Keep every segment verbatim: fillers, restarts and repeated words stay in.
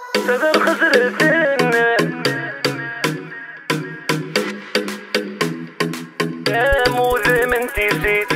صدر خسرتنا يا موذي من تيسيت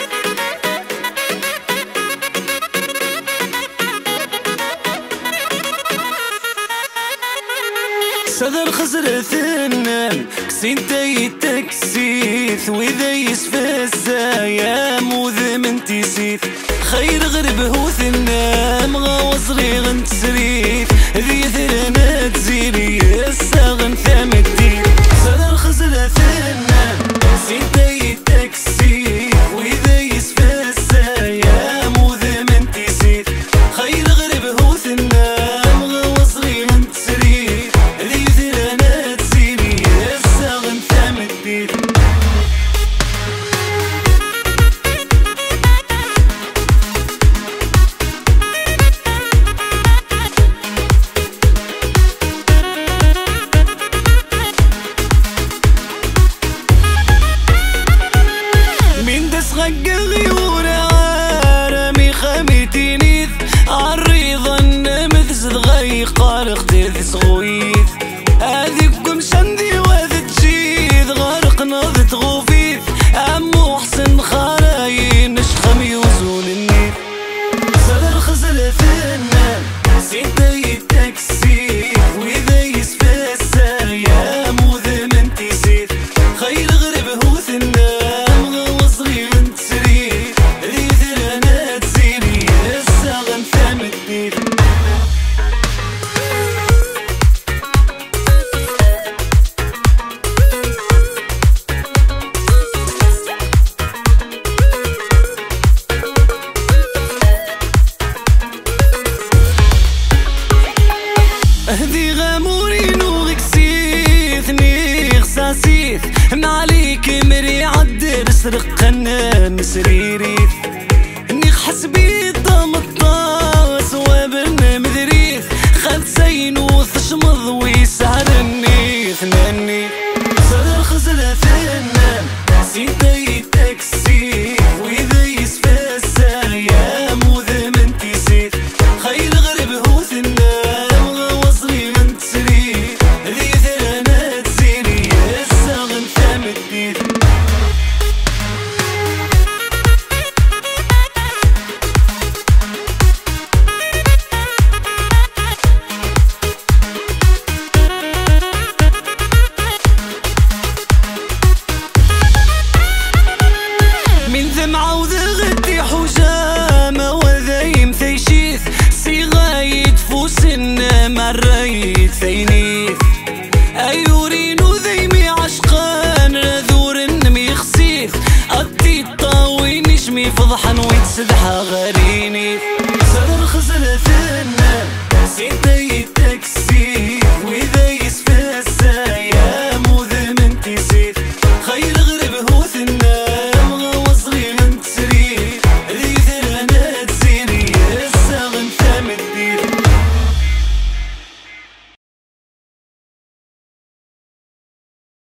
صدر خسرتنا كسين تاي تكسيث وإذا يسفسا يا موذي من تيسيت خير غرب هو ثنا مغاوصري غنت سريث ذي ثرنا تزيري الساغن ثام الدين صدر خسرتنا كسين تاي تكسيث وإذا يسفسا يا موذي من تيسيت خير غرب هو ثنا مغاوصري غنت سريث ذي ثرنا تزيري الساغن ثام الدين غق غيور عارمي خميتينيث عالريضة النمذ غي قارق تيث صغويث هذيكم شندي واذ تجيذ غارق ناضت غوفيث عمو حسن خراين نشخم يوزون النيث صدر خزل ثنا سيتا يتكسي وإذا يسفسا يا موذي من تيسيث خير غرب هو ثنا هذي غاموري نوغك سيث نيغ ساسيث معليك مري عدر سرق قنان سريريث نيغ حسبي ضم الطاس وابن مذريث خذ سينوث شمض ويسعر النيث ناني صدر خزلة ثنا سيتي تكسي وإذا يسفسا يا موذي من تيسيث خير غرب هو ثنا معوذ غدي حجامة وذايم ثيشيث صيغايد فوسنا مريت ثينيث أيورين وذيمي عشقان رذور النمي خسيث أدي الطاوي نشمي فضحا ويتسدحا غير